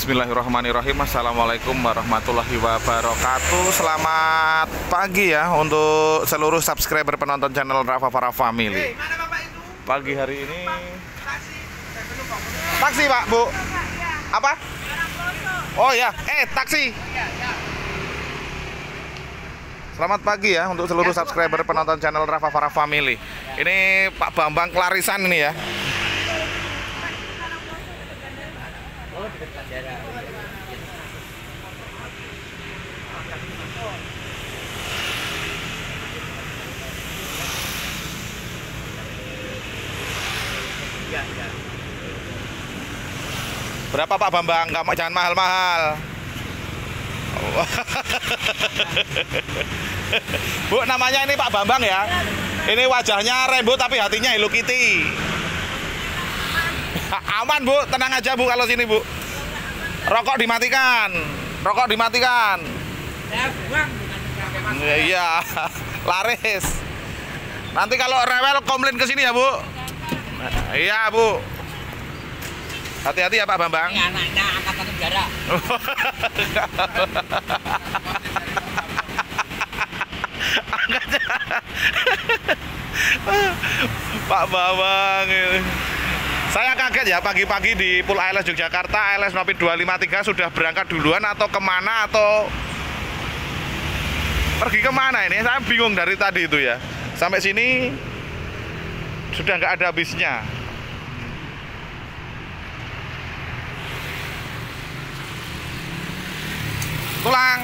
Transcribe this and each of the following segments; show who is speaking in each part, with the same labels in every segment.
Speaker 1: Bismillahirrahmanirrahim. Assalamualaikum warahmatullahi wabarakatuh. Selamat pagi ya untuk seluruh subscriber penonton channel Rafa Farah Family. Pagi hari ini taksi Pak, Bu. Apa? Oh ya, taksi. Selamat pagi ya untuk seluruh subscriber penonton channel Rafa Farah Family. Ini Pak Bambang Klarisan ini ya. Berapa Pak Bambang? Nggak, jangan mahal-mahal. Bu, namanya ini Pak Bambang ya. Ini wajahnya Rembo tapi hatinya Hello Kitty. Aman Bu, tenang aja Bu kalau sini Bu. Rokok dimatikan. Rokok dimatikan. Iya, laris. Nanti kalau rewel komplain ke sini ya Bu. Iya Bu. Hati-hati ya Pak Bambang.
Speaker 2: Ini anaknya angkatan udara.
Speaker 1: Pak Bambang ini. Saya kaget ya pagi-pagi di Pool ALS Yogyakarta, ALS Nopin 253 sudah berangkat duluan atau kemana atau pergi kemana ini? Saya bingung dari tadi itu ya. Sampai sini sudah nggak ada habisnya. Tulang.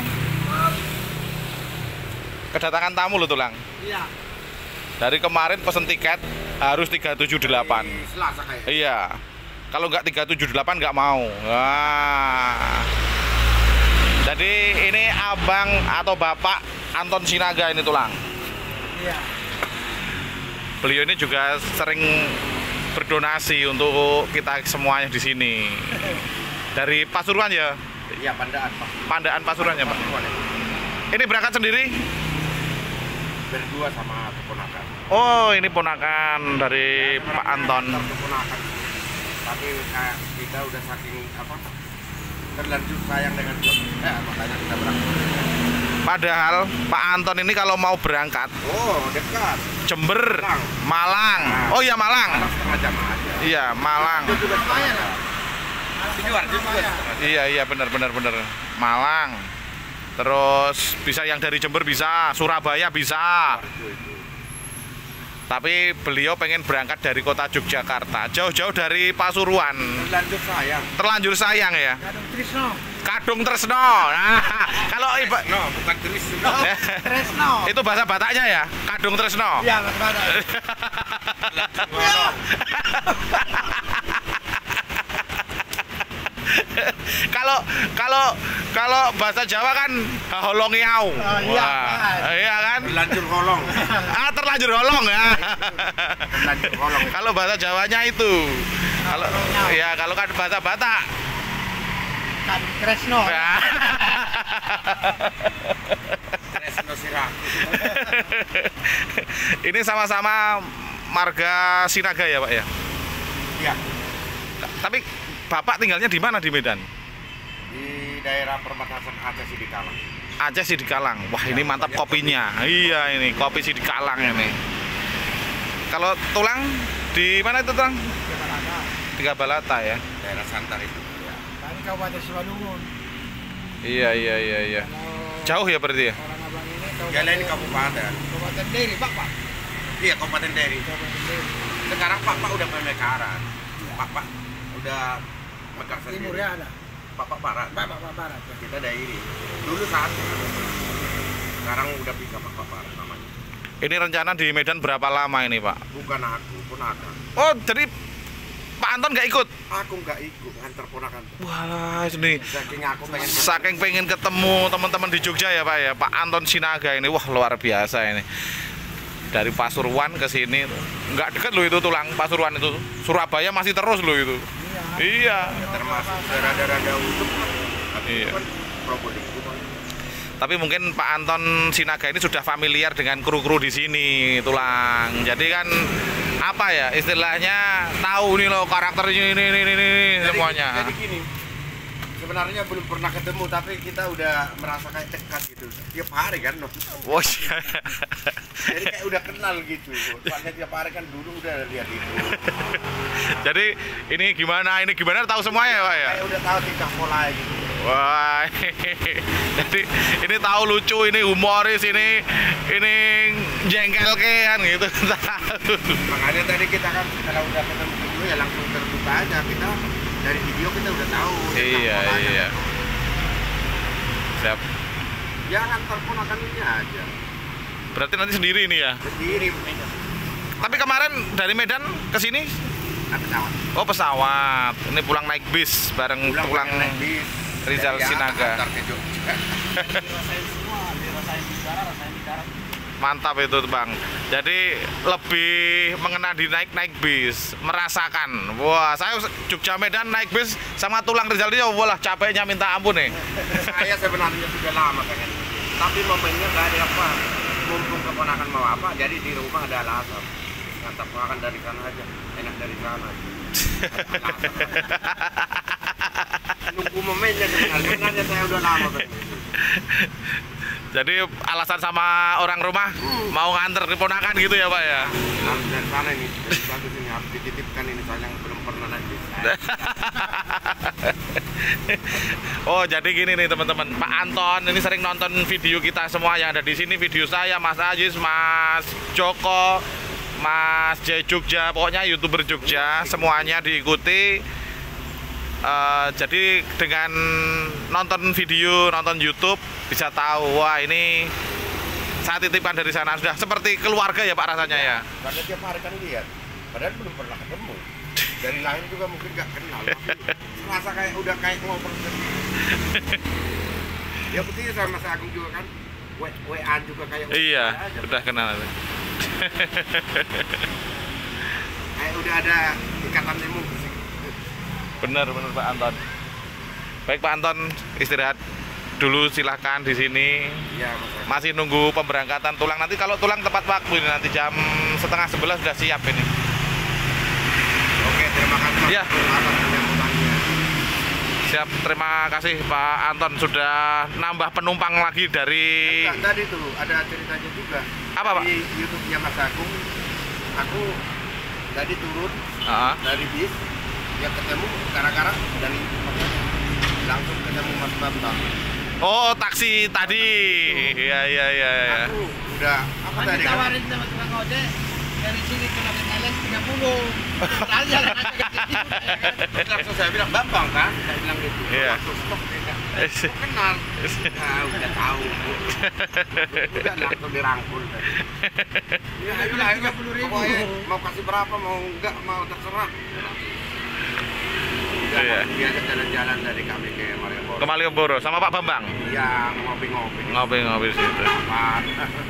Speaker 1: Kedatangan tamu loh Tulang.
Speaker 2: Iya.
Speaker 1: Dari kemarin pesen tiket harus 378.
Speaker 2: Selasa kayak.
Speaker 1: Iya. Kalau nggak 378 nggak mau. Wah. Jadi ini abang atau bapak Anton Sinaga ini Tulang.
Speaker 2: Iya.
Speaker 1: Beliau ini juga sering berdonasi untuk kita semuanya di sini. Dari Pasuruan ya?
Speaker 2: Iya, Pandaan Pak.
Speaker 1: Pandaan Pasuruan ya Pak? Ini berangkat sendiri?
Speaker 2: Berdua sama keponakan.
Speaker 1: Oh, ini ponakan dari
Speaker 2: Ya,
Speaker 1: Pak Anton.
Speaker 2: Keponakan. Tapi kayak kita udah saking terlanjur sayang dengan makanya kita berangkat.
Speaker 1: Padahal Pak Anton ini kalau mau berangkat
Speaker 2: Oh, dekat.
Speaker 1: Jember, Malang. Oh iya Malang.
Speaker 2: Setengah jam aja.
Speaker 1: Iya Malang.
Speaker 2: Itu juga lumayan lah.
Speaker 1: Iya benar. Malang. Terus bisa yang dari Jember bisa, Surabaya bisa. Tapi beliau pengen berangkat dari kota Yogyakarta, jauh-jauh dari Pasuruan. Terlanjur sayang ya. Kadung Tresno. Nah, kalau
Speaker 2: bukan Tresno. Tresno.
Speaker 1: itu bahasa Bataknya ya, Kadung Tresno.
Speaker 2: Iya, bahasa Batak.
Speaker 1: Kalau bahasa Jawa kan holongiau. Iya kan?
Speaker 2: Terlanjur holong.
Speaker 1: Terlanjur holong ya.
Speaker 2: Terlanjur holong.
Speaker 1: Kalau bahasa Jawanya itu. Kalau kan bahasa Batak
Speaker 2: Kan Tresno.
Speaker 1: ya.
Speaker 2: Tresno Sirah.
Speaker 1: Ini sama-sama marga Sinaga ya Pak ya?
Speaker 2: Iya.
Speaker 1: Tapi Bapak tinggalnya di mana di Medan?
Speaker 2: Di daerah perbatasan Aceh Sidikalang.
Speaker 1: Aceh Sidikalang. Wah, ini mantap kopinya. Iya, ini kopi Sidikalang ini. Kalau Tulang di mana itu Tulang? Tiga Balata ya.
Speaker 2: Daerah Santar itu.
Speaker 3: Kami Kabupaten Simalungun.
Speaker 1: Iya. Jauh ya berarti ya?
Speaker 3: Orang abang ini
Speaker 2: Ya lain kabupaten.
Speaker 3: Kabupaten Deri, Pak.
Speaker 2: Iya, Kabupaten Deri.
Speaker 3: Kabupaten Deri.
Speaker 2: Sekarang Pak udah pemekaran. Pak udah mekar sendiri.
Speaker 3: Timurnya ada.
Speaker 2: Pak Barat.
Speaker 3: Pak Barat. Ya.
Speaker 2: Kita dari dulu satu. Sekarang udah bisa Pak Barat namanya.
Speaker 1: Ini rencana di Medan berapa lama ini Pak?
Speaker 2: Bukan aku, ponakan.
Speaker 1: Oh, jadi Pak Anton nggak ikut?
Speaker 2: Aku nggak ikut nganter ponakan.
Speaker 1: Wah, ini
Speaker 2: Saking
Speaker 1: pengen ketemu teman-teman di Jogja ya Pak ya. Pak Anton Sinaga ini, wah luar biasa ini. Dari Pasuruan ke sini, nggak deket loh itu Tulang. Pasuruan itu, Surabaya masih terus loh itu. Iya.
Speaker 2: termasuk daerah-daerah untuk.
Speaker 1: Iya.
Speaker 2: Kan Probolinggo.
Speaker 1: Tapi mungkin Pak Anton Sinaga ini sudah familiar dengan kru-kru di sini, Tulang. Jadi kan apa ya istilahnya tahu nih loh karakternya ini semuanya.
Speaker 2: Jadi gini, sebenarnya belum pernah ketemu, tapi kita udah merasa kayak dekat gitu. Tiap hari kan,
Speaker 1: Wah, iya.
Speaker 2: jadi kayak udah kenal gitu. Soalnya tiap hari kan dulu udah lihat itu.
Speaker 1: Jadi ini gimana tahu semuanya Pak ya?
Speaker 2: Kayak udah tahu tingkah pola gitu.
Speaker 1: Wah, jadi ini tahu lucu, ini humoris, ini jengkel kan gitu.
Speaker 2: Makanya tadi kita kan kalau udah ketemu dulu ya langsung terbuka aja, kita dari video kita udah tahu.
Speaker 1: Iya, iya. Siap.
Speaker 2: Jangan terponakan ini aja.
Speaker 1: Berarti nanti sendiri ini ya?
Speaker 2: Sendiri.
Speaker 1: Tapi kemarin dari Medan ke sini?
Speaker 2: Pesawat.
Speaker 1: Oh pesawat. Ini pulang naik bis bareng pulang
Speaker 2: naik bis.
Speaker 1: Rizal
Speaker 2: Dari
Speaker 1: Sinaga.
Speaker 2: antar ke Jogja.
Speaker 3: Dirasain semua, dirasain di udara, rasain di darat.
Speaker 1: Mantap itu Bang. Jadi lebih mengena di naik bis, merasakan. Wah, saya Jogja Medan naik bis sama tulang Rizal ini, wah capeknya minta ampun nih.
Speaker 2: Saya sebenarnya sudah lama pengen, tapi momennya nggak ada apa. Mumpung keponakan mau apa, jadi di rumah ada alasan. Ngantar makan dari sana aja, enak dari sana. Nunggu momennya sebenarnya saya udah lama pengen.
Speaker 1: Jadi alasan sama orang rumah mau nganter keponakan gitu ya Pak ya?
Speaker 2: Harus dari sana ini, dari bagus ini harus dititipkan ini, saya yang belum pernah naik bis.
Speaker 1: Oh jadi gini nih teman-teman, Pak Anton ini sering nonton video kita semua yang ada di sini, video saya, Mas Ajis, Mas Joko, Mas J Jogja, pokoknya YouTuber Jogja semuanya diikuti. Jadi dengan nonton video, nonton YouTube bisa tahu, wah ini saya titipkan dari sana, sudah seperti keluarga ya Pak rasanya ya.
Speaker 2: Karena tiap hari kan lihat, padahal belum pernah ketemu. Dari lain juga mungkin nggak kenal, tapi merasa kayak udah kayak ngobrol sendiri. Ya buktinya sama Mas Agung juga kan, WA juga kayak
Speaker 1: Iya,
Speaker 2: aja.
Speaker 1: udah kenal.
Speaker 2: Kayak udah ada ikatan emosi.
Speaker 1: Bener Pak Anton. Baik Pak Anton, istirahat dulu silahkan di sini.
Speaker 2: Iya, Mas Agung.
Speaker 1: Masih nunggu pemberangkatan tulang. Nanti kalau tulang tepat waktu ini, nanti jam 10:30 sudah siap ini.
Speaker 2: Oke, terima kasih Mas
Speaker 1: Iya.
Speaker 2: atas penyambutannya.
Speaker 1: Siap, terima kasih Pak Anton sudah nambah penumpang lagi dari
Speaker 2: Enggak, tadi tuh ada ceritanya juga.
Speaker 1: Apa, Pak?
Speaker 2: Di YouTube-nya Mas Agung, aku tadi turun
Speaker 1: Ah,
Speaker 2: dari bis, ya ketemu gara-gara dari langsung ketemu Mas Bambang.
Speaker 1: oh taksi tadi. Iya.
Speaker 2: Aku udah apa
Speaker 3: Kan
Speaker 2: tadi kan?
Speaker 3: ditawarin sama tukang ojek dari sini ke Nabi Thailand 30. Padahal jalan aja ke sini.
Speaker 2: Langsung saya bilang Bambang kan, saya bilang gitu.
Speaker 1: Iya.
Speaker 2: Langsung stop dia. Aku kenal. Nah, udah tahu. Udah langsung dirangkul tadi. Ya,
Speaker 3: Dia bilang 30.000.
Speaker 2: pokoknya mau kasih berapa, mau enggak, mau terserah.
Speaker 1: Iya.
Speaker 2: Diajak jalan-jalan dari kami ke Malioboro.
Speaker 1: Ke Malioboro sama Pak Bambang.
Speaker 2: Yang ngopi-ngopi.
Speaker 1: Ngopi-ngopi di situ.
Speaker 2: Apaan?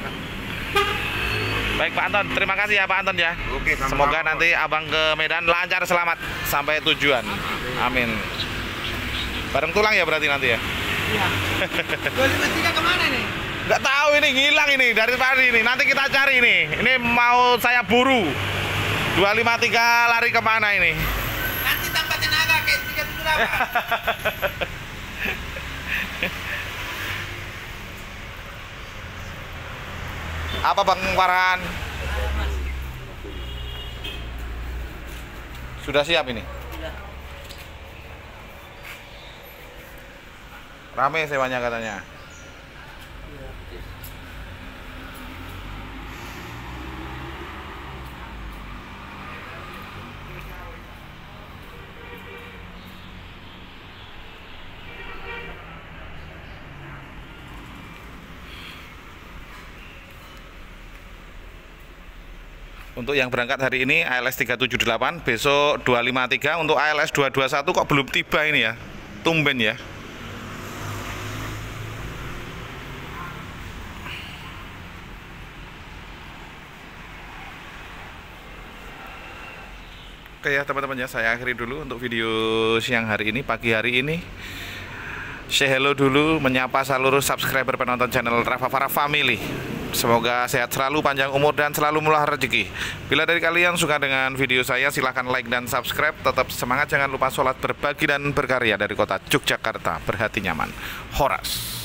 Speaker 1: Baik Pak Anton, terima kasih ya Pak Anton ya.
Speaker 2: Oke, sama-sama.
Speaker 1: Semoga nanti Abang ke Medan lancar selamat sampai tujuan. Amin. Bareng tulang ya berarti nanti ya.
Speaker 3: Iya. 253 kemana nih?
Speaker 1: Nggak tahu ini ngilang ini dari tadi ini. Nanti kita cari ini. Ini mau saya buru. 253 lari kemana ini?
Speaker 3: Nanti tambah tenaga kayak 378.
Speaker 1: Apa Bang Farhan? Sudah siap ini? Rame sewanya katanya. Untuk yang berangkat hari ini ALS 378, besok 253, untuk ALS 221 kok belum tiba ini ya. Tumben ya. Oke ya teman-teman ya, saya akhiri dulu untuk video siang hari ini, pagi hari ini. Say hello dulu, menyapa seluruh subscriber penonton channel Rafa Farah Family. Semoga sehat selalu, panjang umur, dan selalu murah rezeki. Bila dari kalian suka dengan video saya, silahkan like dan subscribe. Tetap semangat, jangan lupa sholat, berbagi, dan berkarya. Dari kota Yogyakarta, berhati nyaman, Horas.